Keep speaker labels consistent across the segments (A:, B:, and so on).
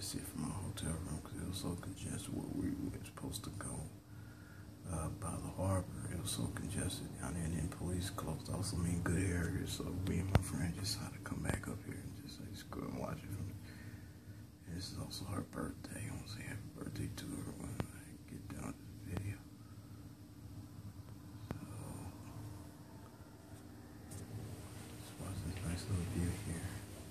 A: see it from my hotel room because it was so congested where we were supposed to go by the harbor. It was so congested down there, and then police closed off some good areas. So me and my friend just had to come back up here and just go and watch it from. And this is also her birthday. I want to say happy birthday to her when I get done with this video. So let's watch this nice little view here.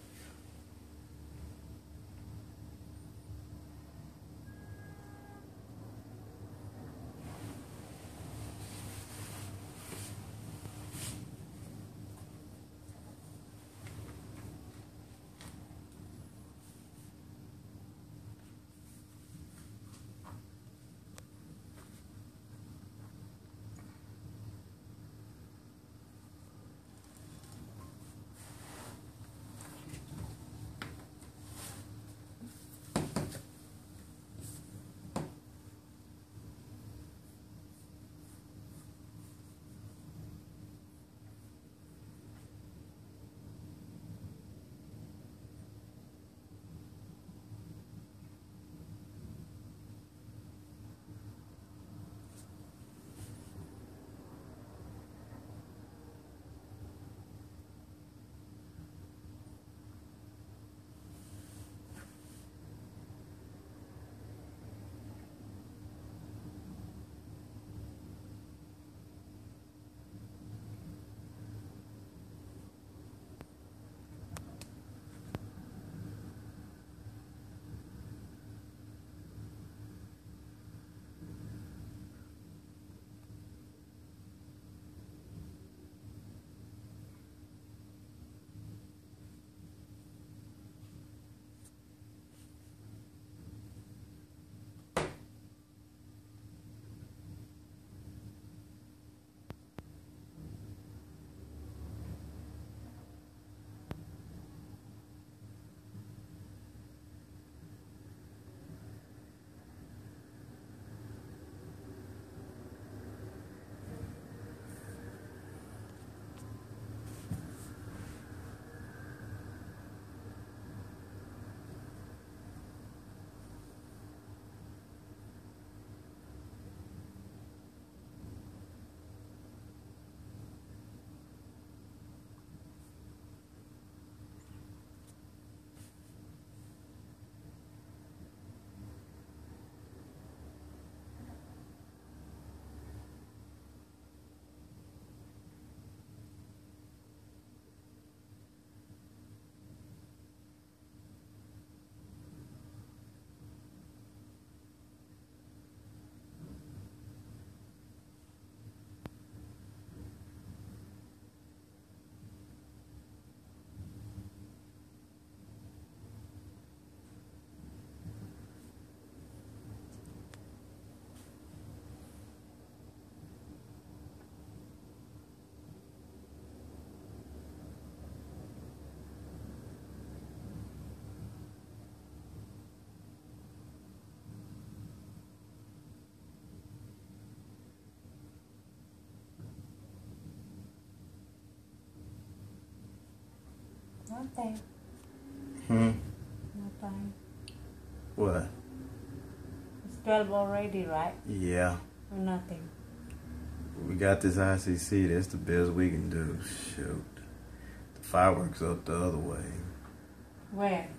B: Nothing.
A: Hmm?
B: Nothing.
A: What?
B: It's 12 already, right?
A: Yeah.
B: Or nothing.
A: We got this ICC. That's the best we can do. Shoot. The fireworks up the other way.
B: Where?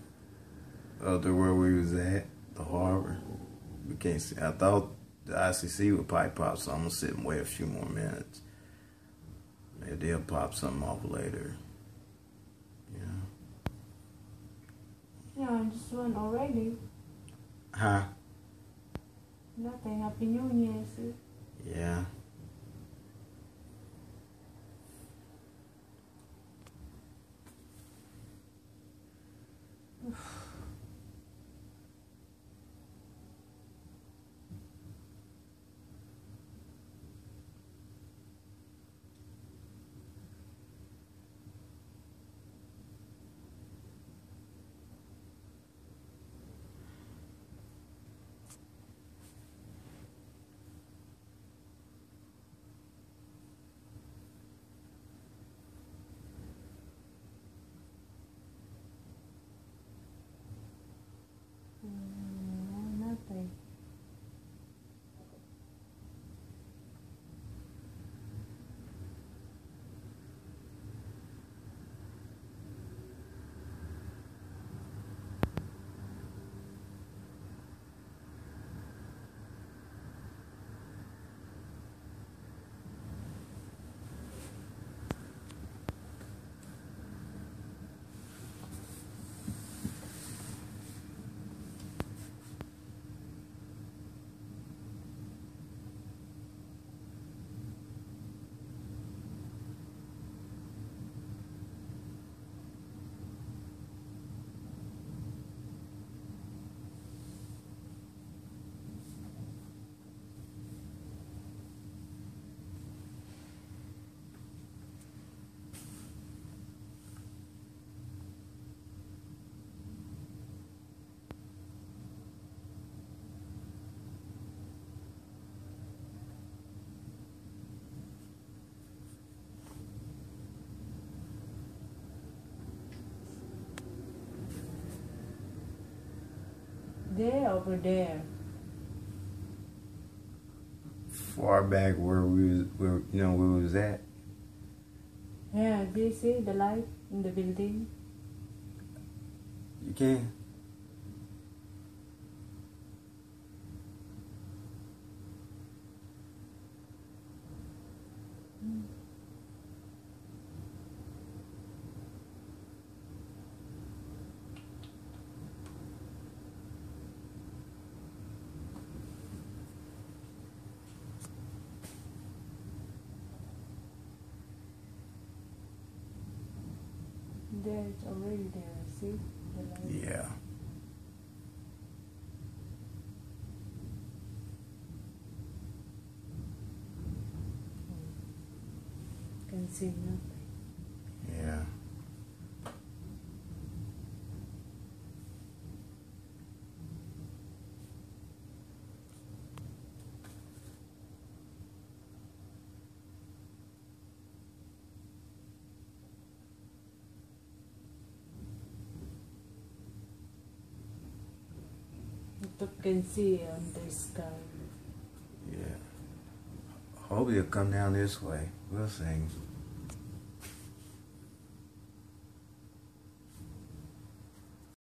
A: Up there where we was at. The harbor. We can't see. I thought the ICC would probably pop, so I'm going to sit and wait a few more minutes. Maybe they'll pop something off later.
B: Yeah, I just went already.
A: Huh?
B: Nothing. Happy New Year, sis.
A: Yeah.
B: There, over there.
A: Far back where we was at.
B: Yeah, do you see the light in the building?
A: You can.
B: There, it's already there. See the light?
A: Yeah.
B: Can see nothing.
A: Yeah.
B: You can see on the sky.
A: Yeah. Hope he'll come down this way. We'll see.